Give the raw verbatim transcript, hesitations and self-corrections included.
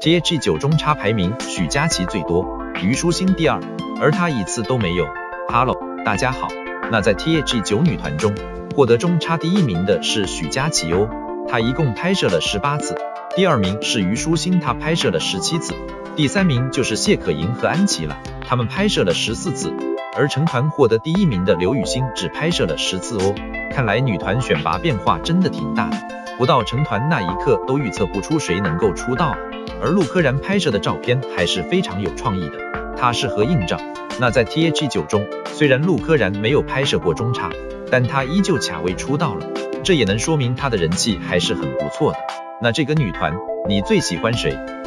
T H G 九中差排名许佳琪最多，虞书欣第二，而她一次都没有。Hello， 大家好。那在 T H G 九女团中，获得中差第一名的是许佳琪哦，她一共拍摄了十八次。第二名是虞书欣，她拍摄了十七次。第三名就是谢可寅和安琪了，他们拍摄了十四次。而成团获得第一名的刘雨昕只拍摄了十次哦。看来女团选拔变化真的挺大的，不到成团那一刻都预测不出谁能够出道啊。而陆柯燃拍摄的照片还是非常有创意的，他适合硬照。那在 T H G 九中，虽然陆柯燃没有拍摄过中差，但他依旧卡位出道了，这也能说明他的人气还是很不错的。那这个女团你最喜欢谁？